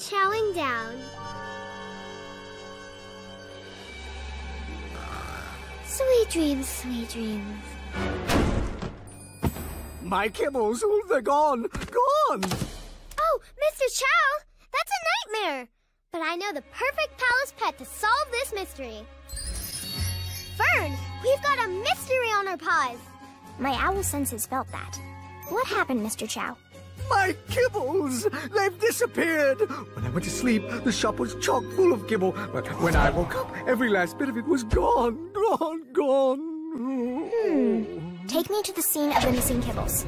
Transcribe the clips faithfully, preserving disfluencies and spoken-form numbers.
chowing down. Sweet dreams, sweet dreams. My kibbles, they're gone, gone! Oh, Mister Chow, that's a nightmare. But I know the perfect palace pet to solve this mystery. Fern, we've got a mystery on our paws. My owl senses felt that. What happened, Mister Chow? My kibbles! They've disappeared! When I went to sleep, the shop was chock full of kibble. But when I woke up, every last bit of it was gone, gone, gone. Hmm. Take me to the scene of the missing kibbles.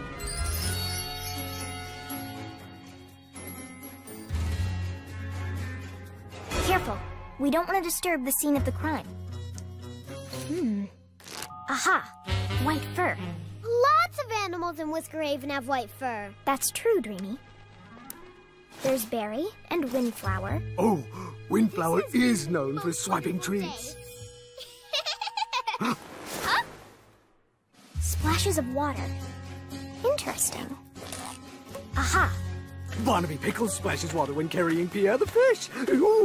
Careful. We don't want to disturb the scene of the crime. Hmm. Aha! White fur. Lots of animals in Whisker Haven have white fur. That's true, Dreamy. There's Berry and Windflower. Oh, Windflower is known for swiping trees. Huh? Splashes of water. Interesting. Aha! Barnaby Pickles splashes water when carrying Pierre the fish. Ooh.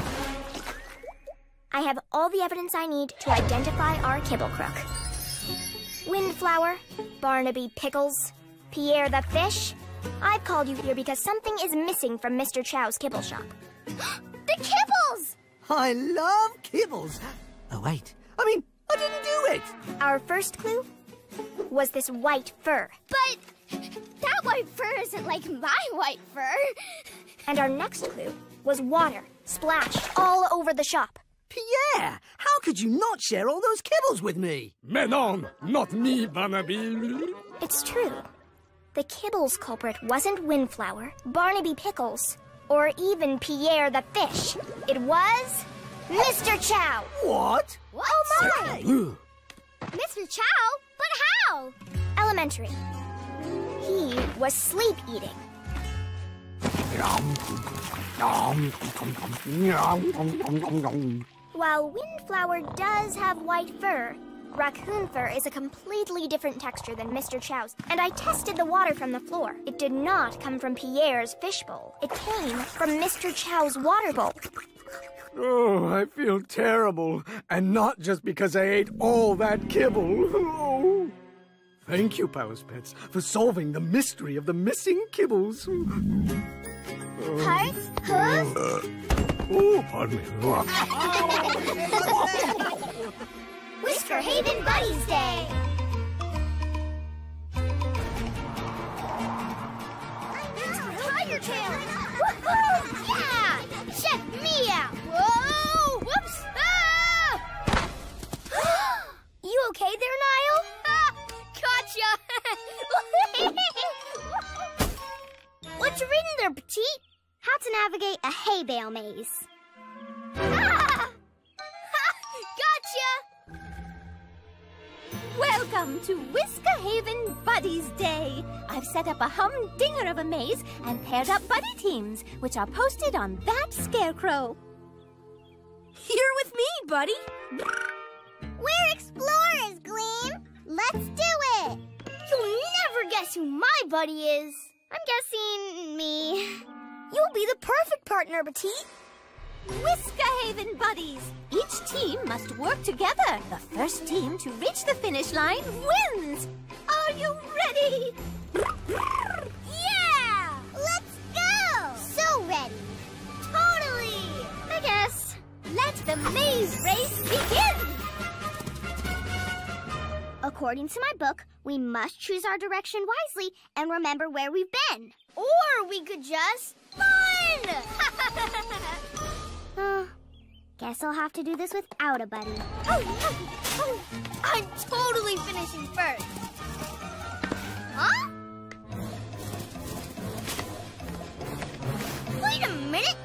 I have all the evidence I need to identify our kibble crook. Windflower, Barnaby Pickles, Pierre the fish. I've called you here because something is missing from Mister Chow's kibble shop. The kibbles! I love kibbles. Oh, wait. I mean, I didn't do it. Our first clue was this white fur. But that white fur isn't like my white fur. And our next clue was water splashed all over the shop. Pierre, how could you not share all those kibbles with me? Mais non, not me, Barnaby. It's true. The kibbles culprit wasn't Windflower, Barnaby Pickles, or even Pierre the fish. It was Mister Chow. What? What? Oh, my! Mister Chow? But how? Elementary. He was sleep eating. While Windflower does have white fur, raccoon fur is a completely different texture than Mister Chow's, and I tested the water from the floor. It did not come from Pierre's fishbowl. It came from Mister Chow's water bowl. Oh, I feel terrible. And not just because I ate all that kibble. Oh. Thank you, Palace Pets, for solving the mystery of the missing kibbles. Hearts? Hooves? Oh, pardon me. Whisker Haven Buddies Day! Tiger Tail! Woohoo! Yeah! Check me out! Whoa! Whoops! Ah! You okay there, Niall? Ah, gotcha! What's written there, Petite? How to navigate a hay bale maze. Ah! Gotcha! Welcome to Whisker Haven Buddies Day. I've set up a humdinger of a maze and paired up buddy teams, which are posted on that scarecrow. You're with me, buddy. We're explorers, Gleam. Let's do it. You'll never guess who my buddy is. I'm guessing me. You'll be the perfect partner, Petite. Whisker Haven Buddies. Each team must work together. The first team to reach the finish line wins. Are you ready? Yeah! Let's go! So ready. Totally. I guess. Let the maze race begin. According to my book, we must choose our direction wisely and remember where we've been. Or we could just run! uh, guess I'll have to do this without a buddy. Oh, oh, oh. I'm totally finishing first. Huh? Wait a minute.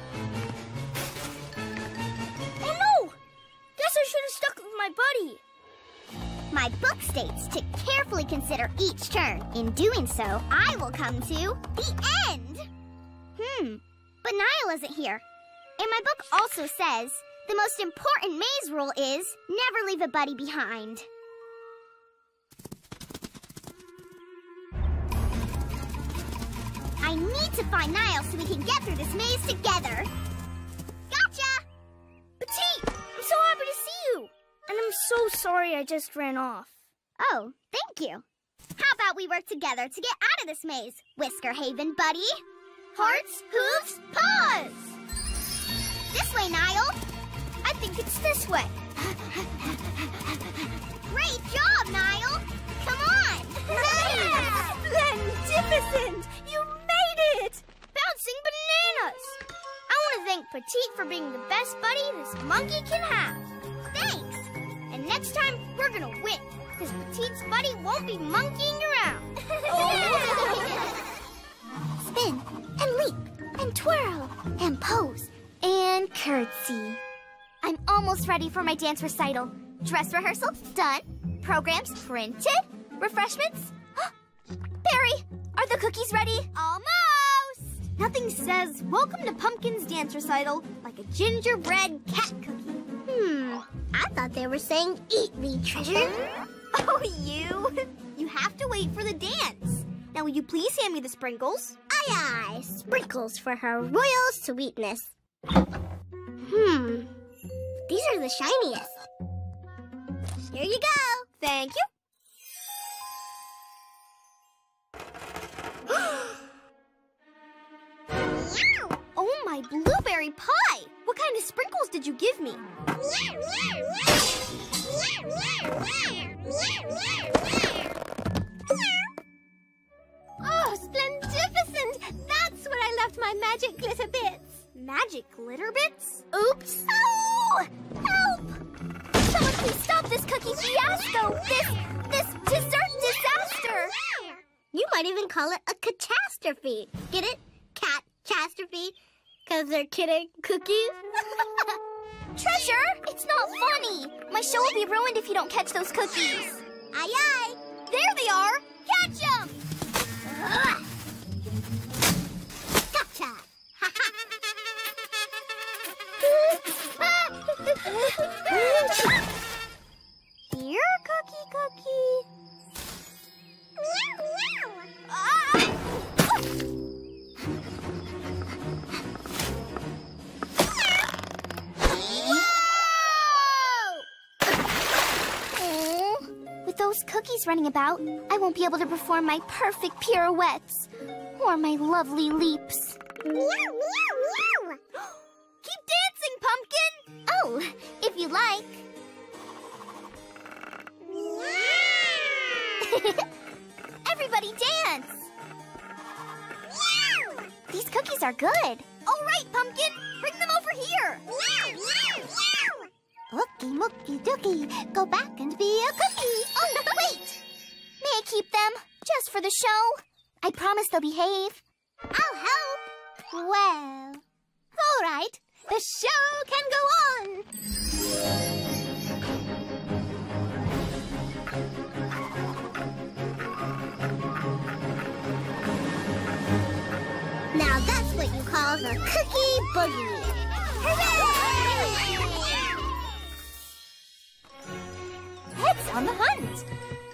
Oh, no! Guess I should have stuck with my buddy. My book states to carefully consider each turn. In doing so, I will come to the end. Hmm, but Niall isn't here. And my book also says the most important maze rule is never leave a buddy behind. I I need to find Niall so we can get through this maze together. Gotcha! Petite, I'm so happy to see you. And I'm so sorry I just ran off. Oh, thank you. How about we work together to get out of this maze, Whisker Haven buddy? Hearts, hooves, paws! This way, Niall. I think it's this way. Great job, Niall. Come on. Magnificent! You made it! Bouncing bananas. I want to thank Petite for being the best buddy this monkey can have. Thanks. And next time, we're going to win, because Petite's buddy won't be monkeying around. Spin and leap and twirl and pose and curtsy. I'm almost ready for my dance recital. Dress rehearsal done. Programs printed. Refreshments. Barry, are the cookies ready? Almost. Nothing says welcome to Pumpkin's dance recital like a gingerbread cat cookie. Hmm, I thought they were saying eat me, treasure. Oh, you. You have to wait for the dance. Now, will you please hand me the sprinkles? Aye, aye. Sprinkles for her royal sweetness. Hmm. These are the shiniest. Here you go. Thank you. Oh, my blueberry pie! What kind of sprinkles did you give me? Oh, splendificent! That's where I left my magic glitter bits. Magic glitter bits? Oops. Oh! Help! Someone please stop this cookie fiasco! This, this dessert disaster! You might even call it a catastrophe. Get it? Cat-chastrophe? Because they're kidding cookies? Treasure! It's not funny! My show will be ruined if you don't catch those cookies. Aye, aye. There they are! Catch them! Ugh. Gotcha! Here, Cookie Cookie. Meow, meow. Ah! With those cookies running about, I won't be able to perform my perfect pirouettes or my lovely leaps. Meow, meow, meow. Keep dancing, Pumpkin! Oh, if you like. Everybody dance! These cookies are good. All right, Pumpkin, bring them over here. Ookie mookie dookie, go back and be a cookie. Oh, wait! May I keep them? Just for the show? I promise they'll behave. I'll help. Well, All right, the show can go on. now that's what you call the Cookie Boogie. Hooray! Heads on the hunt.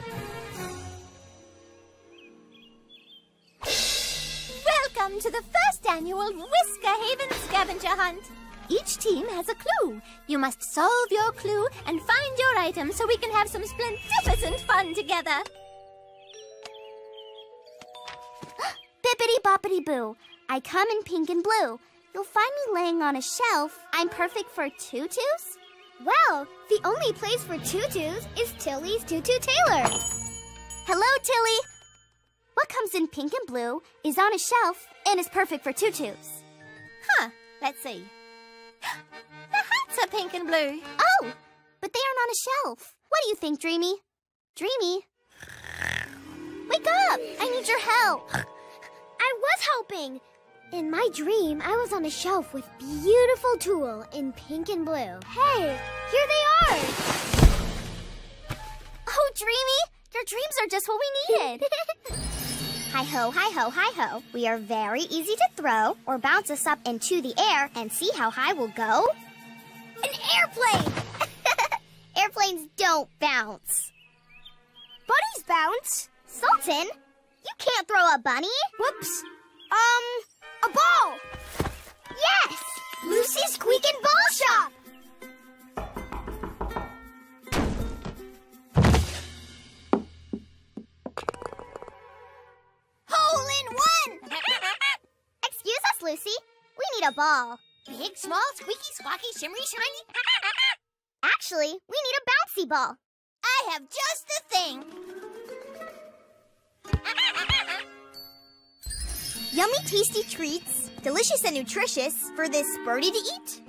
Welcome to the first annual Whisker Haven Scavenger Hunt. Each team has a clue. You must solve your clue and find your item so we can have some splendificent fun together. Bippity boppity boo. I come in pink and blue. You'll find me laying on a shelf. I'm perfect for tutus? Well, the only place for tutus is Tilly's Tutu Tailor. Hello, Tilly. What comes in pink and blue is on a shelf and is perfect for tutus. Huh, let's see. The hats are pink and blue. Oh, but they aren't on a shelf. What do you think, Dreamy? Dreamy? Wake up! I need your help. I was helping. In my dream, I was on a shelf with beautiful tulle in pink and blue. Hey, here they are. Oh, Dreamy, your dreams are just what we needed. Hi-ho, hi-ho, hi-ho. We are very easy to throw or bounce us up into the air and see how high we'll go. An airplane! Airplanes don't bounce. Bunnies bounce. Sultan, you can't throw a bunny. Whoops. Um, Lucy. We need a ball. Big, small, squeaky, squawky, shimmery, shiny. Actually, we need a bouncy ball. I have just the thing. Yummy, tasty treats, delicious and nutritious for this birdie to eat.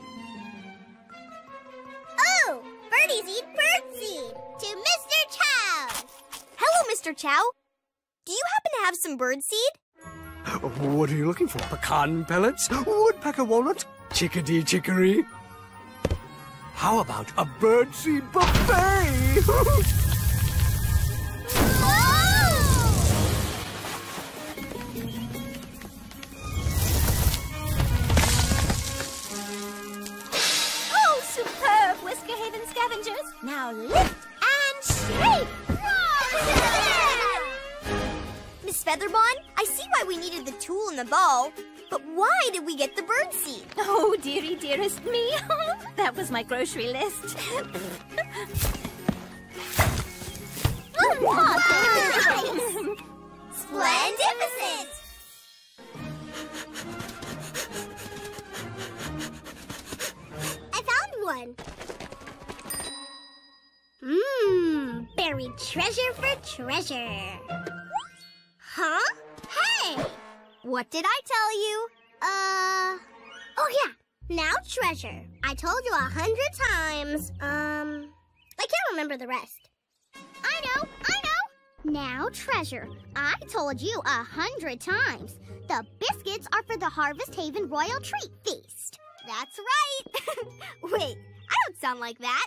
Oh, birdies eat birdseed. To Mister Chow. Hello, Mister Chow. Do you happen to have some birdseed? What are you looking for? Pecan pellets? Woodpecker walnuts? Chickadee chicory? How about a birdseed buffet? Oh, superb, Whisker Haven scavengers. Now lift and shake. Miss Featherbon, I see why we needed the tool and the ball, but why did we get the birdseed? Oh, dearie, dearest me. That was my grocery list. Splendificent! I found one. Mmm, buried treasure for treasure. Huh? Hey! What did I tell you? Uh, oh yeah, now treasure. I told you a hundred times. Um, I can't remember the rest. I know, I know. Now treasure. I told you a hundred times. The biscuits are for the Harvest Haven Royal Treat Feast. That's right. Wait, I don't sound like that.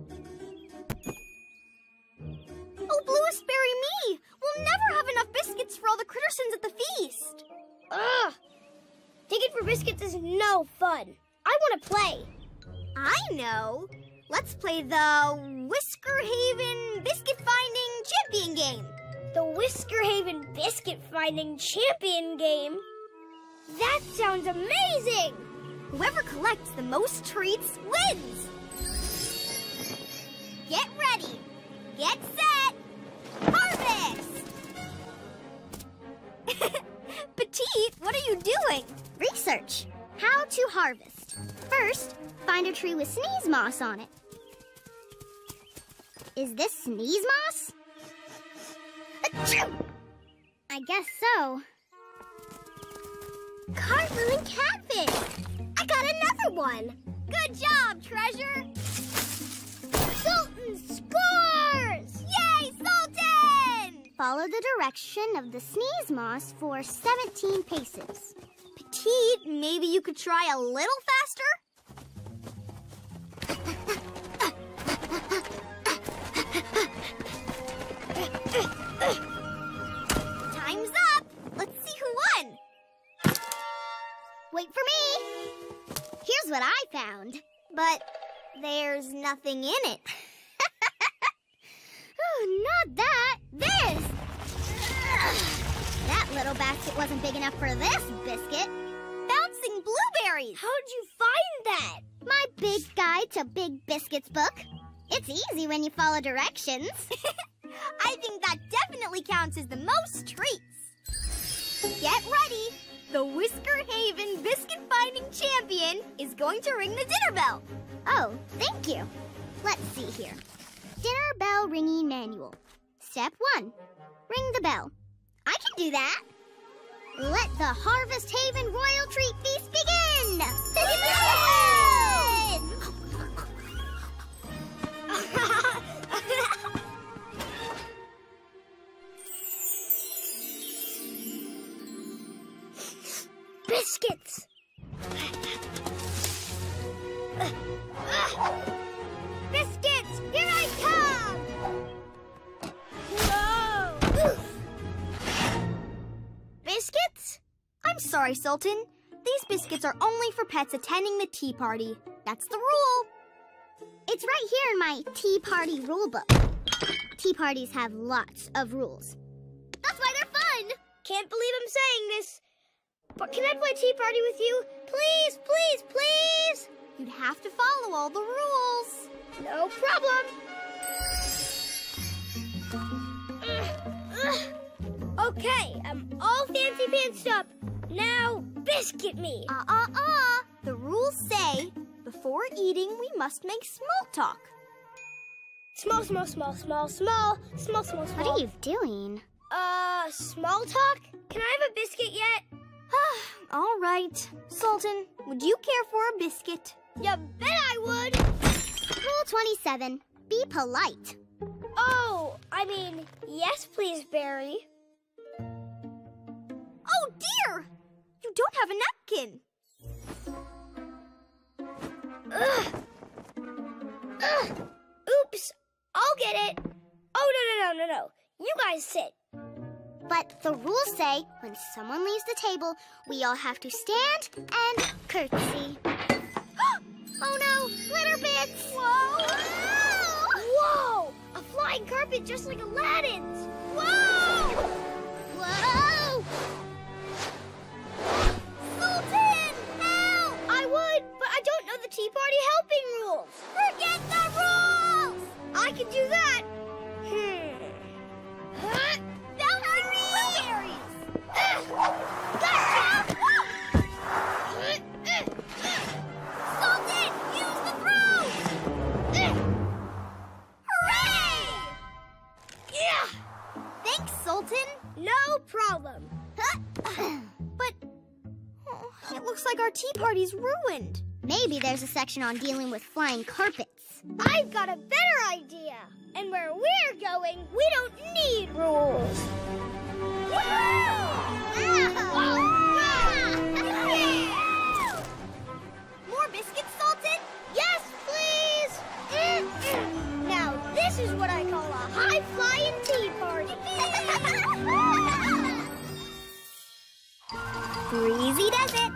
Oh, Bluest Berry me! We'll never have enough biscuits for all the Crittersons at the feast. Ugh! Digging for biscuits is no fun. I want to play. I know. Let's play the Whisker Haven Biscuit Finding Champion game. The Whisker Haven Biscuit Finding Champion game? That sounds amazing! Whoever collects the most treats wins. Get ready. Get set. Harvest! Petite, what are you doing? Research. How to harvest. First, find a tree with sneeze moss on it. Is this sneeze moss? Achoo! I guess so. Cardboard and catfish! I got another one! Good job, Treasure! Sultan scores! Yay, Sultan! Follow the direction of the sneeze moss for seventeen paces. Petite, maybe you could try a little faster? Time's up! Let's see who won! Wait for me! Here's what I found. But there's nothing in it. Oh, not that! This! Ugh. That little basket wasn't big enough for this biscuit. Bouncing blueberries! How'd you find that? My Big Guide to Big Biscuits book. It's easy when you follow directions. I think that definitely counts as the most treats. Get ready! The Whisker Haven Biscuit Finding Champion is going to ring the dinner bell. Oh, thank you. Let's see here. Dinner bell ringing manual. Step one, ring the bell. I can do that. Let the Harvest Haven Royal Treat Feast begin! Biscuits! Biscuits! Here I come! Whoa! Biscuits? I'm sorry, Sultan. These biscuits are only for pets attending the tea party. That's the rule. It's right here in my tea party rule book. Tea parties have lots of rules. That's why they're fun! Can't believe I'm saying this. But can I play tea party with you? Please, please, please! You'd have to follow all the rules. No problem. Okay, I'm all fancy pantsed up. Now, biscuit me. Uh-uh-uh. The rules say, before eating, we must make small talk. Small, small, small, small, small, small, small, small. What are you doing? Uh, small talk? Can I have a biscuit yet? All right. Sultan, would you care for a biscuit? You bet I would. Rule twenty-seven. Be polite. Oh, I mean, yes, please, Barry. Oh, dear! You don't have a napkin. Ugh. Ugh. Oops. I'll get it. Oh, no, no, no, no, no. You guys sit. But the rules say when someone leaves the table, we all have to stand and curtsy. Oh no, glitter bits! Whoa! Whoa! A flying carpet just like Aladdin's! Whoa! Whoa! Sultan, help! I would, but I don't know the Tea Party helping rules. Forget the rules! I can do that. Hmm. Huh? Blueberries! Gotcha! Sultan, use the throw! Hooray! Yeah! Thanks, Sultan. No problem. But oh, it looks like our tea party's ruined. Maybe there's a section on dealing with flying carpets. I've got a better idea. And where we're going, we don't need rules. More biscuits, Sultan? Yes, please. Now, this is what I call a high-flying tea party. Breezy does it.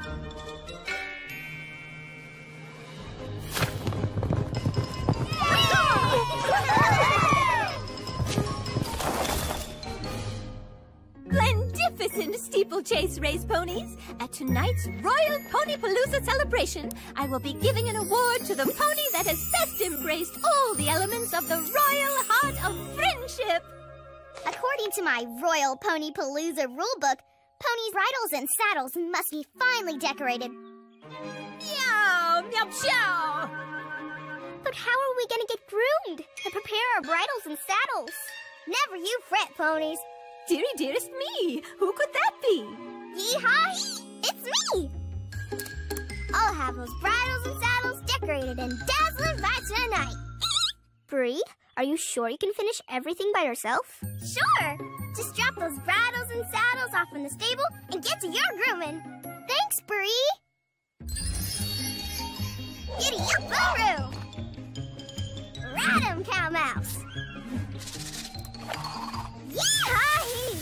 Glendificent steeplechase race ponies. At tonight's Royal Ponypalooza celebration, I will be giving an award to the pony that has best embraced all the elements of the royal heart of friendship. According to my Royal Ponypalooza rulebook, ponies' bridles and saddles must be finely decorated. Meow, meow, meow. But how are we going to get groomed and prepare our bridles and saddles? Never you fret, ponies. Dearie dearest me, who could that be? Yee-haw! It's me! I'll have those bridles and saddles decorated and dazzling by tonight. Bree, are you sure you can finish everything by yourself? Sure! Just drop those bridles and saddles off in the stable and get to your grooming. Thanks, Bree! Giddy up, Boo-Roo! Ride 'em, Cow Mouse! Yee-haw-hee!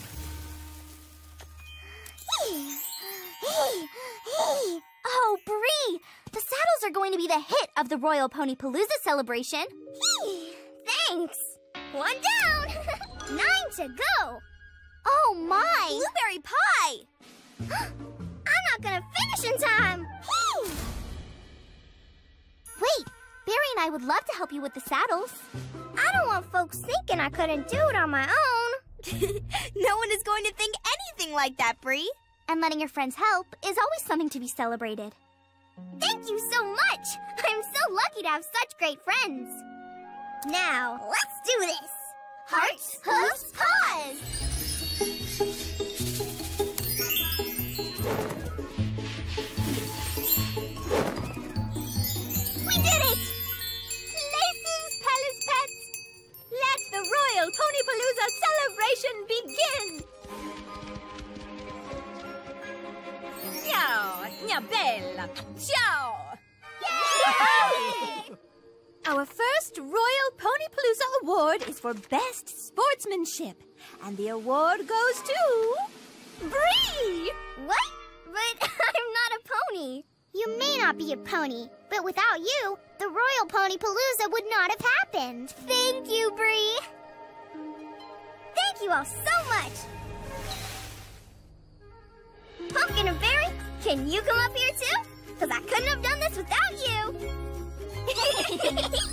Hee! Hee! Hee! Oh, Bree! The saddles are going to be the hit of the Royal Ponypalooza celebration. Hee! Thanks! One down! Nine to go! Oh, my! Blueberry pie! I'm not gonna finish in time! Hee! Wait! Barry and I would love to help you with the saddles. I don't want folks thinking I couldn't do it on my own. No one is going to think anything like that, Bree. And letting your friends help is always something to be celebrated. Thank you so much! I'm so lucky to have such great friends. Now, let's do this! Hearts, hooves, paws! We did it! Places, Palace Pets! Let the Royal Ponypalooza celebration begin! Meow, meow, bella, ciao! Yay! Our first Royal Ponypalooza award is for Best Sportsmanship. And the award goes to... Bree! What? But I'm not a pony. You may not be a pony, but without you, the Royal Ponypalooza would not have happened. Thank you, Bree. Thank you all so much. Pumpkin and Berry, can you come up here too? Because I couldn't have done this without you.